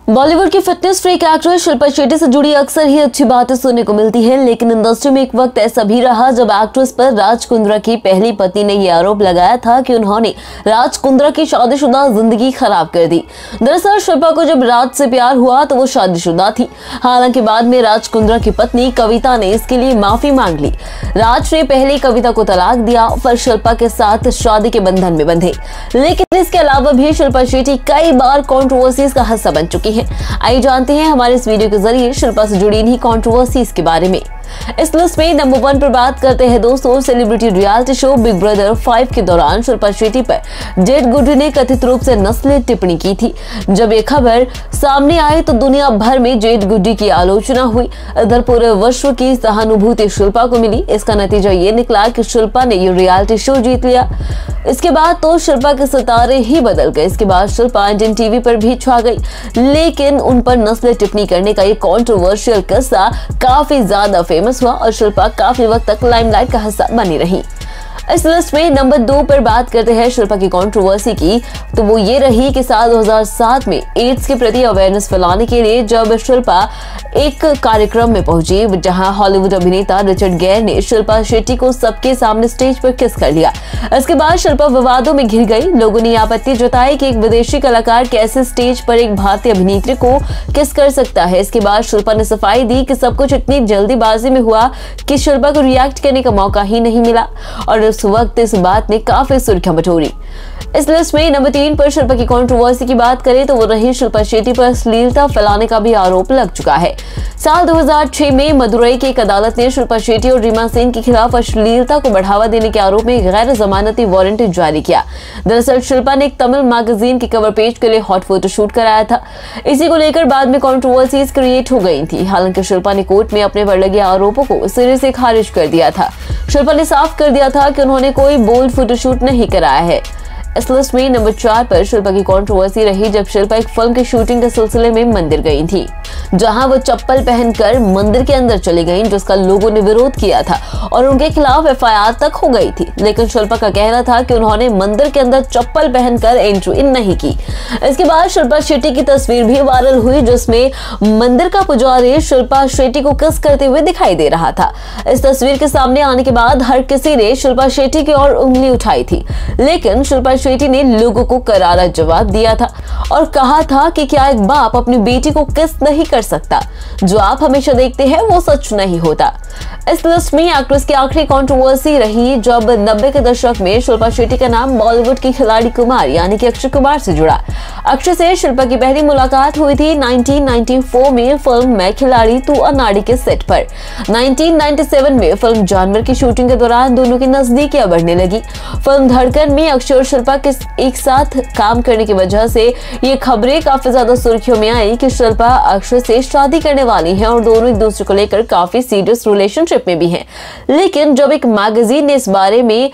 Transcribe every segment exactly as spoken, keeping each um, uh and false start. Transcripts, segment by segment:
बॉलीवुड की fitness freak actress Shilpa Shetty से जुड़ी अक्सर ही अच्छी बातें सुनने को मिलती है, लेकिन इंडस्ट्री में एक वक्त ऐसा भी रहा जब एक्ट्रेस पर राज कुंद्रा की पहली पत्नी ने यह आरोप लगाया था कि उन्होंने राज कुंद्रा की शादीशुदा जिंदगी खराब कर दी। दरअसल शिल्पा को जब राज से प्यार हुआ तो वो शादीशुदा थी। हालांकि बाद में राज कुंद्रा की पत्नी कविता ने इसके लिए माफी मांग ली। राज ने पहले कविता को तलाक दिया, फिर शिल्पा के साथ शादी के बंधन में बंधे। लेकिन इसके अलावा भी शिल्पा शेट्टी कई बार कंट्रोवर्सीज का हिस्सा बन चुकी है। आइए जानते हैं हमारे इस वीडियो के जरिए शिल्पा से जुड़ी इन्हीं कंट्रोवर्सीज के बारे में। इस लिस्ट में नंबर वन पर बात करते हैं दोस्तों celebrity reality show Big Brother five के दौरान शिल्पा शेट्टी पर जेड गुड्डी ने कथित रूप से नस्ली टिप्पणी की थी। जब ये खबर सामने आई तो दुनिया भर में जेड गुड्डी की आलोचना हुई। इधर पूरे विश्व की सहानुभूति शिल्पा को मिली। इसका नतीजा ये निकला कि शिल्पा ने ये रियलिटी शो जीत लिया। इसके बाद तो शिल्पा के सितारे ही बदल गए। इसके बाद शिल्पा इंडियन टीवी पर भी छा गई, लेकिन उन पर नस्ली टिप्पणी करने का ये कंट्रोवर्शियल किस्सा काफी ज्यादा फेमस हुआ और शिल्पा काफी वक्त तक लाइमलाइट का हिस्सा बनी रही। इस लिस्ट में नंबर दो पर बात करते हैं शिल्पा की कंट्रोवर्सी की, तो वो ये रही कि साल दो हज़ार सात में एड्स के प्रति अवेयरनेस फैलाने के लिए जब शिल्पा एक कार्यक्रम में पहुंची जहां हॉलीवुड अभिनेता रिचर्ड गेयर ने शिल्पा शेट्टी को सबके सामने स्टेज पर किस कर लिया। इसके बाद शिल्पा विवादों में घिर गई। लोगों ने आपत्ति जताई कि एक विदेशी कलाकार कैसे स्टेज पर एक भारतीय अभिनेत्री को किस कर सकता है। इसके बाद शिल्पा ने सफाई दी कि सब कुछ इतनी जल्दीबाजी में हुआ कि शिल्पा को रिएक्ट करने का मौका ही नहीं मिला और उस वक्त इस बात ने काफी सुर्खियां बटोरी। इस लिस्ट में नंबर तीन पर शिल्पा की कंट्रोवर्सी की बात करें तो वो रही शिल्पा शेट्टी पर अश्लीलता फैलाने का भी आरोप लग चुका है। साल दो हज़ार छह में मदुरई की एक अदालत ने शिल्पा शेट्टी और रीमा सेन के खिलाफ अश्लीलता को बढ़ावा देने के आरोप में गैर जमानती वारंट जारी किया। दरअसल शिल्पा ने एक तमिल मैगजीन के कवर पेज के लिए हॉट फोटोशूट कराया था। इसी को लेकर बाद में कंट्रोवर्सीज क्रिएट हो गई थी। हालांकि शिल्पा ने कोर्ट में अपने पर लगे आरोपों को सिरे से खारिज कर दिया था। शिल्पा ने साफ कर दिया था कि उन्होंने कोई बोल्ड फोटोशूट नहीं कराया है। इस लिस्ट में नंबर चार पर शिल्पा की कंट्रोवर्सी रही जब शिल्पा एक फिल्म की शूटिंग के सिलसिले में मंदिर गई थी, जहां वो चप्पल पहनकर मंदिर के अंदर चली गईं, जिसका लोगों ने विरोध किया था और उनके खिलाफ एफ आई आर तक हो गई थी। लेकिन शिल्पा का कहना था कि उन्होंने मंदिर के अंदर चप्पल पहनकर एंट्री नहीं की। इसके बाद शिल्पा शेट्टी की तस्वीर भी वायरल हुई जिसमें मंदिर का पुजारी शिल्पा शेट्टी को किस करते हुए दिखाई दे रहा था। इस तस्वीर के सामने आने के बाद हर किसी ने शिल्पा शेट्टी की ओर उंगली उठाई थी, लेकिन शिल्पा शेट्टी ने लोगों को करारा जवाब दिया था और कहा था कि क्या एक बाप अपनी बेटी को किस नहीं कर सकता। जो आप हमेशा देखते हैं वो सच नहीं होता। इस लिस्ट में एक्ट्रेस की आखिरी कंट्रोवर्सी रही जब नब्बे के दशक में शिल्पा शेट्टी का नाम बॉलीवुड की खिलाड़ी कुमार यानी कि अक्षय कुमार से जुड़ा। अक्षय से शिल्पा की पहली मुलाकात हुई थी उन्नीस सौ चौरानवे में फिल्म मैं खिलाड़ी तू अनाड़ी के सेट पर। उन्नीस सौ सत्तानवे में फिल्म जानवर की शूटिंग के दौरान दोनों की नजदीकियां बढ़ने लगी। फिल्म धड़कन में अक्षय और शिल्पा के एक साथ काम करने की वजह से ये खबरें काफी ज्यादा सुर्खियों में आई कि शिल्पा अक्षय से शादी करने वाली हैं और दोनों एक दूसरे को लेकर काफी सीरियस रिलेशनशिप में भी हैं। लेकिन जब एक मैगजीन ने इस बारे में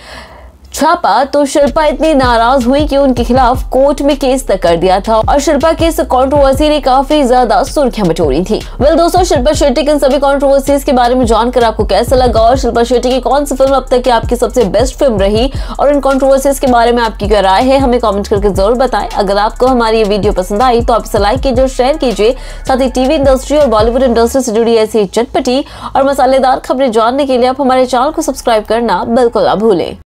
छापा तो शिल्पा इतनी नाराज हुई कि उनके खिलाफ कोर्ट में केस तक कर दिया था और शिल्पा के इस कंट्रोवर्सी ने काफी ज्यादा सुर्खियां बटोरी थी। वेल दोस्तों, शिल्पा शेट्टी के इन सभी कंट्रोवर्सीज के बारे में जानकर आपको कैसा लगा और शिल्पा शेट्टी की कौन सी फिल्म अब तक की आपकी सबसे बेस्ट फिल्म रही और इन कंट्रोवर्सीज के बारे में आपकी क्या राय है हमें कॉमेंट करके जरूर बताएं। अगर आपको हमारी ये वीडियो पसंद आई तो आप इसे लाइक कीजिए, शेयर कीजिए। साथ ही टीवी इंडस्ट्री और बॉलीवुड इंडस्ट्री से जुड़ी ऐसी चटपटी और मसालेदार खबरें जानने के लिए आप हमारे चैनल को सब्सक्राइब करना बिल्कुल ना भूलें।